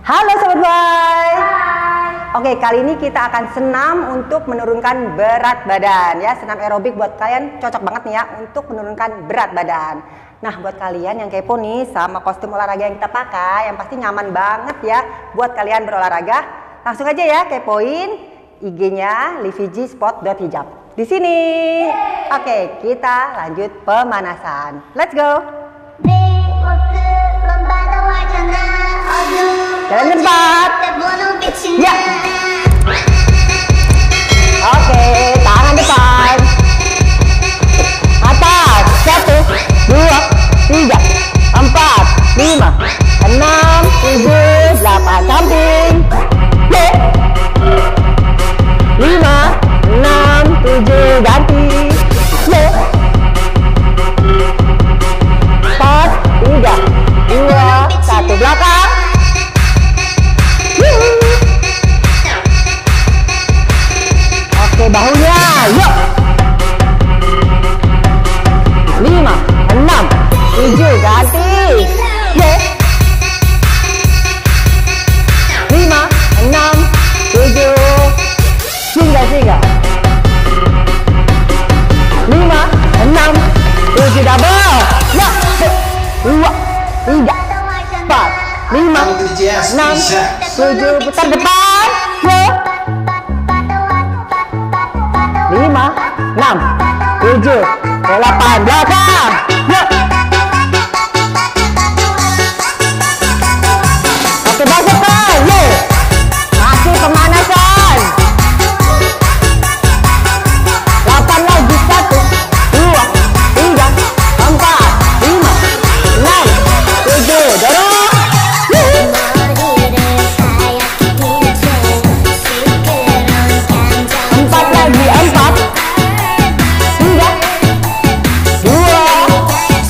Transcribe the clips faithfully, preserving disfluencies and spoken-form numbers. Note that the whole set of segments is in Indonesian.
Halo Sobat Boy. Oke, kali ini kita akan senam untuk menurunkan berat badan ya. Senam aerobik buat kalian cocok banget nih ya untuk menurunkan berat badan. Nah, buat kalian yang kepo nih sama kostum olahraga yang kita pakai, yang pasti nyaman banget ya buat kalian berolahraga. Langsung aja ya kepoin I G-nya liviji sport dot hijab di sini. Oke, kita lanjut pemanasan. Let's go. Jalan cepat. Ya. Oke, tangan depan. Atas. Satu, dua, tiga, empat, lima, enam, tujuh, delapan. Samping. Lima, enam, tujuh. Ganti. Empat, tiga, dua, satu. Belakang. Oke, bahunya, yuk. Lima, enam, tujuh, ganti. Yuk. Lima, enam, tujuh. Singgah, singgah. Lima, enam, tujuh, double. Yuk. Dua, tiga, empat, lima, enam, tujuh. Putar depan. Yuk. Lima, enam, tujuh, delapan, belakang. Yuk. Oke, basuhkan. Yuk. Masih pemanasan. Delapan lagi. Satu, dua, tiga, empat, lima, enam, tujuh. Dorong. Empat lagi. Empat, tiga, dua,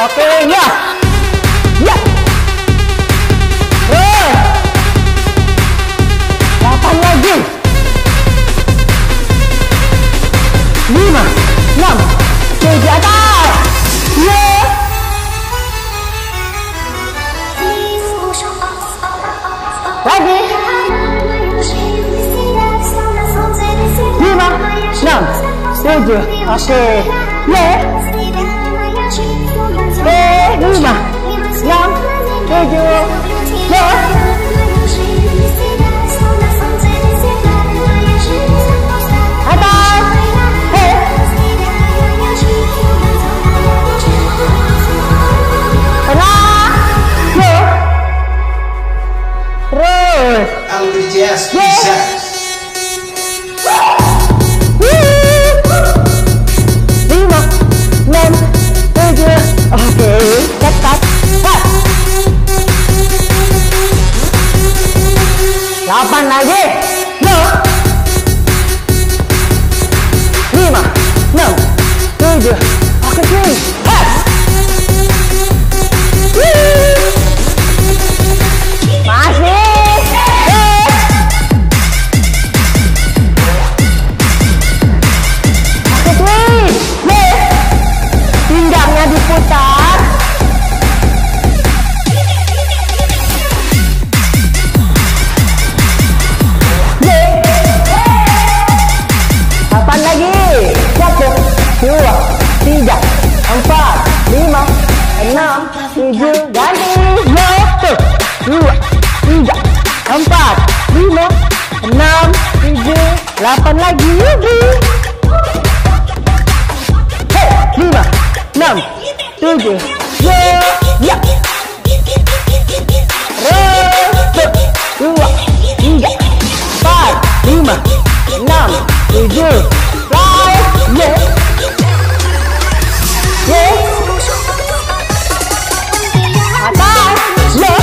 Oke, ya. Ya. Terus. delapan lagi. lima, enam, tujuh, atas. Ya. Lagi. lima, enam, tujuh. Oke. Ya. Eh, lima, enam, tujuh, ya. Atas. Hei. Tengah. Ya. Terus. Algerjas bisa. Lima, enam, tujuh. Oke, cepat. Delapan lagi. Yo. Lima, enam, tujuh. Oke, cuy. Masih. Oke, cuy. Pinggangnya diputar. Kapan lagi? Satu, dua, tiga, empat, lima, enam, tujuh, ganti. Satu, dua, tiga, empat, lima, enam, tujuh, delapan lagi. Hei, lima, enam, tujuh, ya, ya. Satu, dua, tiga, empat, lima, enam, tujuh, fly, yeah, yeah, atas, yeah.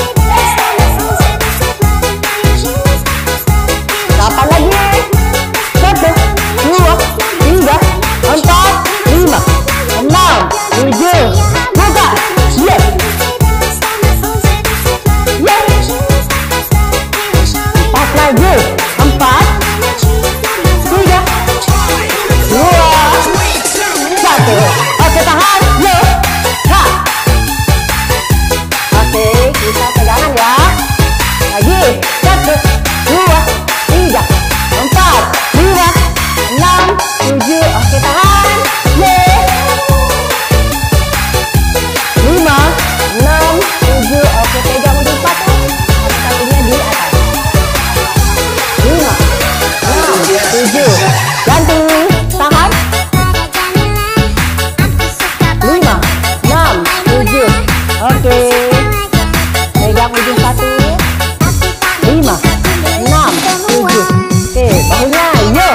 Kapan lagi? Satu, dua, tiga, empat, lima, enam, tujuh, buka, yeah, yeah. Empat lagi, empat, tiga, dua, satu. Oke, tahan, yo, ha. Oke, kita pegangan ya. Lagi, satu, dua, tiga, empat, lima, enam, tujuh. Oke, tahan, ye. Lima, enam, tujuh. Oke, pegang ujung sepatu. Oke, kakinya di atas. Lima, enam, tujuh. Ganti, tahan. Lima, enam, tujuh. Oke, pegang ujung sepatu. Lima, enam, tujuh. Oke, bahunya, yo.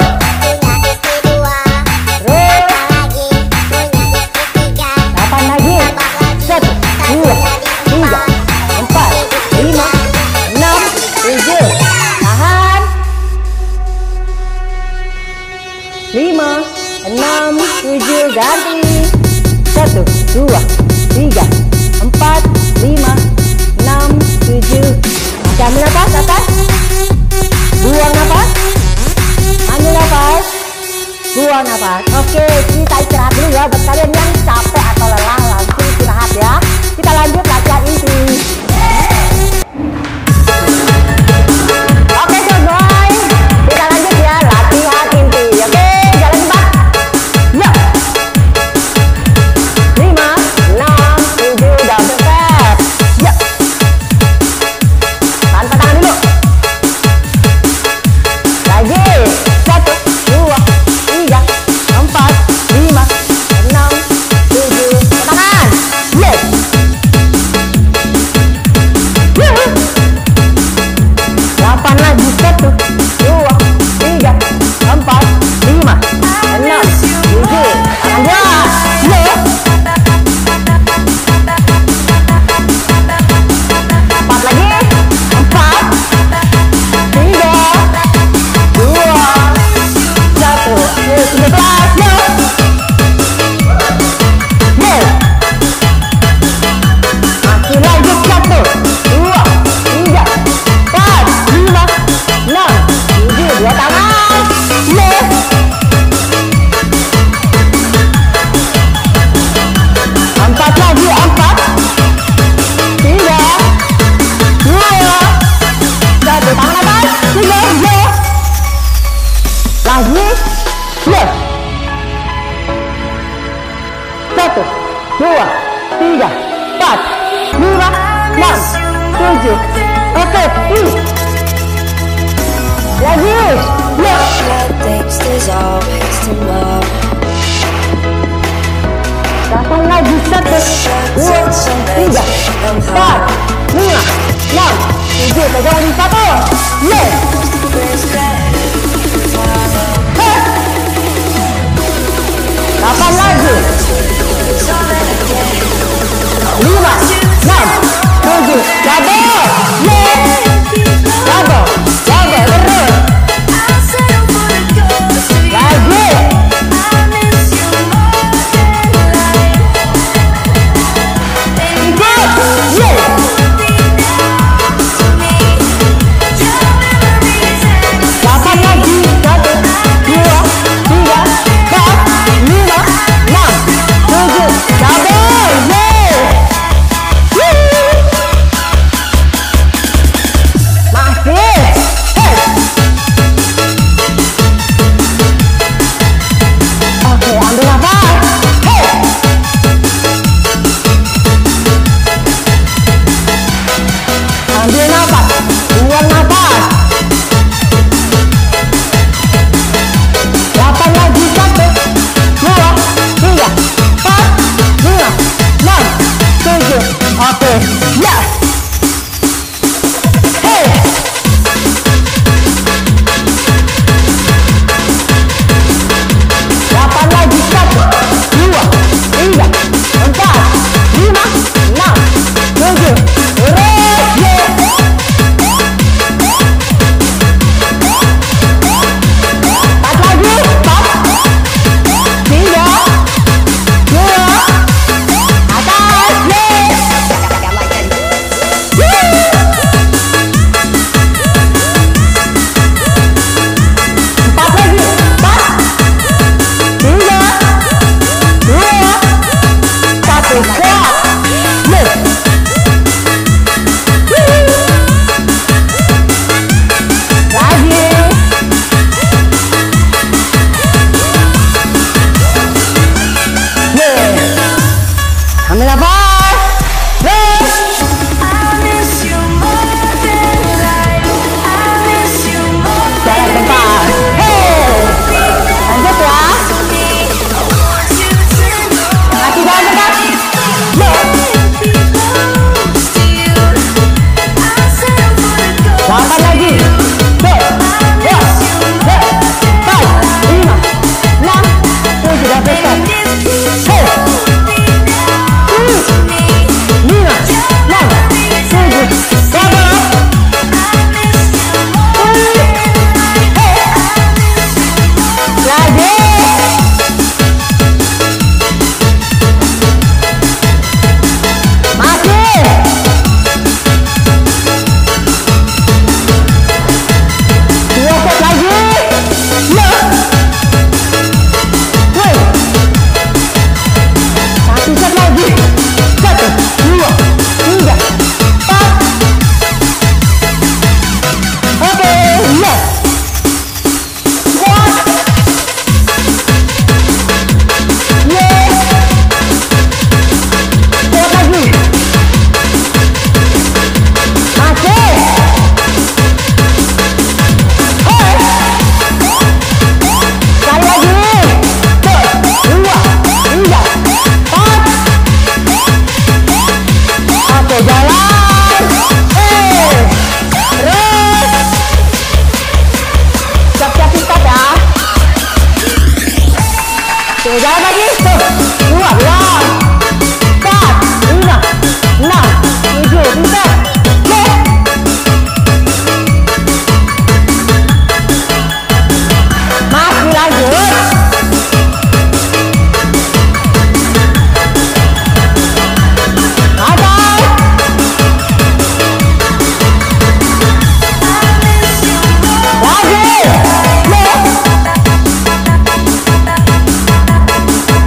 Delapan lagi. Satu, dua, tiga, empat, lima, enam, tujuh. Tahan. Lima, enam, tujuh, ganti. Satu, dua, tiga, empat, lima, enam, tujuh. Oke, ambil nafas, atas. Buang nafas. Ambil nafas. Buang nafas. Oke, kita istirahat dulu ya. Buat kalian yang capek atau lelah, langsung istirahat ya. Kita lanjut latihan inti. Oke, sobat. Kita lanjut ya, latihan inti. Oke, jalan cepat. Yo. Lima, enam, tujuh, double step. Yo. Tanpa tangan dulu. Lagi. Satu, dua, tiga, empat, lima, enam, tujuh. Tangan. Yes. yes. Satu, dua, tiga, empat, lima, enam, tujuh. Oke, ini. Lagi, yes. Delapan lagi. Satu, dua, tiga, empat, lima, enam, tujuh. Pegang lagi satu, yes. Delapan lagi. Lima, enam, tujuh. Double, yes. Double, double, terus. Lagi. Jalan lagi. Tuh. Dua, dua. Empat, lima, enam, tujuh, pintar. Oke. Masih lanjut. Ada. Lagi. Loh.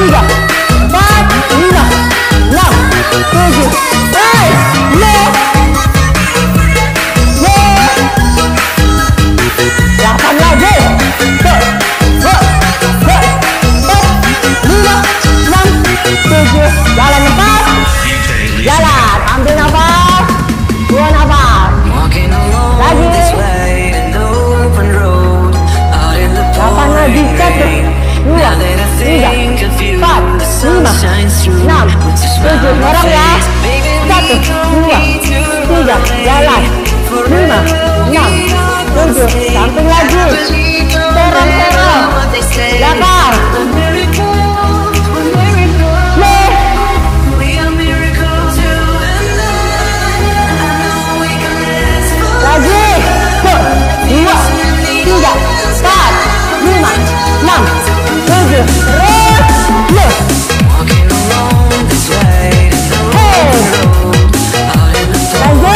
tiga, empat, lima, enam, tujuh, rise, lift, delapan lagi, lima, enam, tujuh, jalan lepas, jalan, ambil nafas, buang nafas, lagi, delapan lagi, satu, dua, tiga, empat, lima, enam, tujuh, dorong ya, satu, dua, tiga, jalan, lima, enam, tujuh, samping lagi, terong terong, belakang, lagi, dua, tiga, empat, lima, enam, tujuh, terus, loh, hey, lanjut.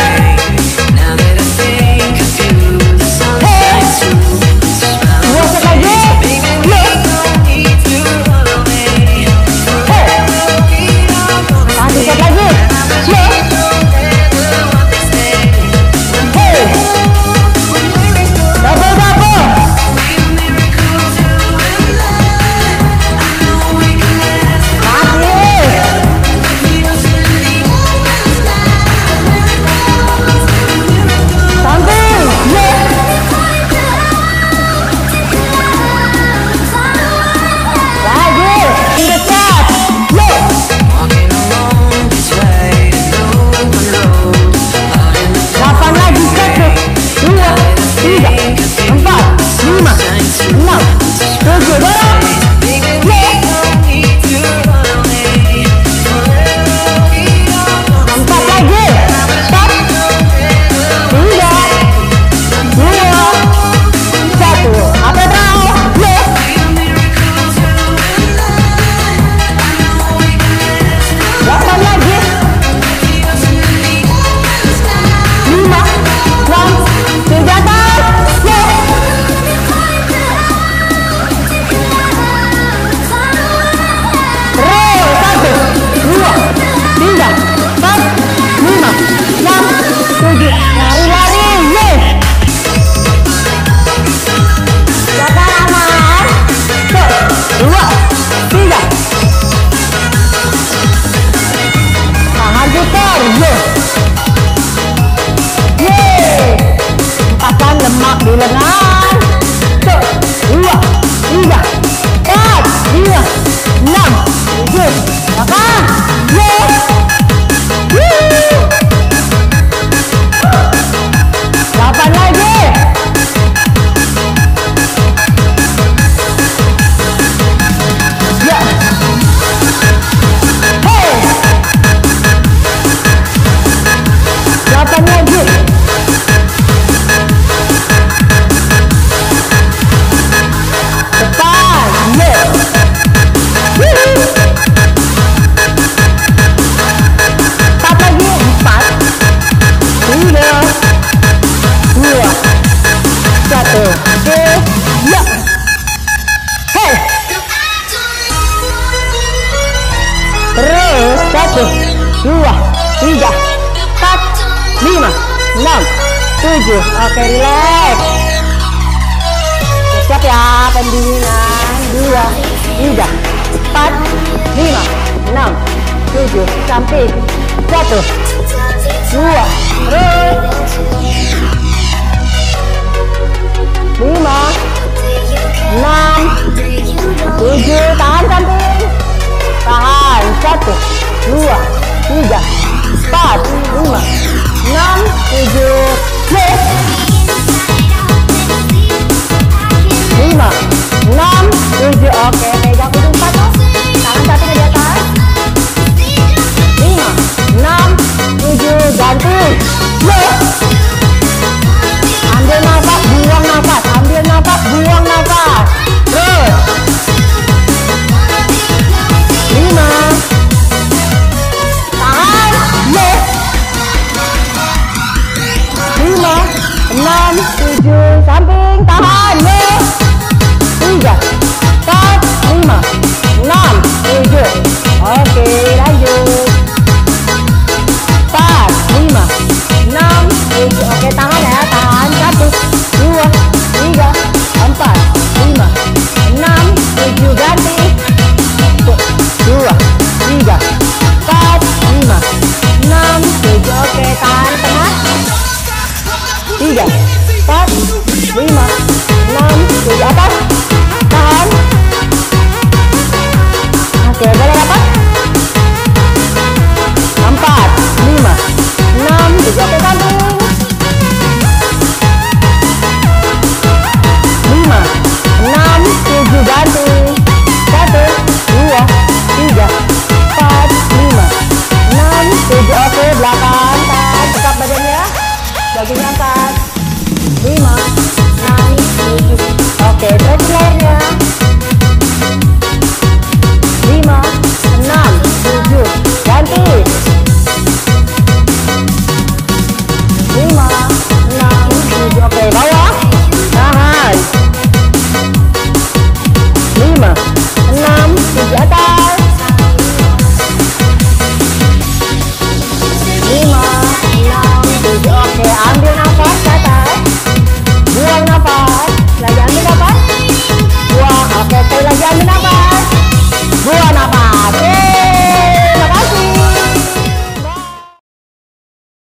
satu, dua, tiga, empat, lima, enam, tujuh. Oke, relax. Siap ya, pendinginan. Dua, tiga, empat, lima, enam, tujuh. Samping. Satu, dua, terus. Lima, enam, tujuh. Tahan samping. Tahan. Satu, dua, tiga, empat, lima, enam, tujuh. Lima, enam, tujuh. Oke, pegang ujung sepatu. Tangan satunya di atas. Lima, enam, tujuh. Ganti. Ambil nafas, buang nafas. Ambil nafas, buang nafas. Terus. Oke, boleh dapat?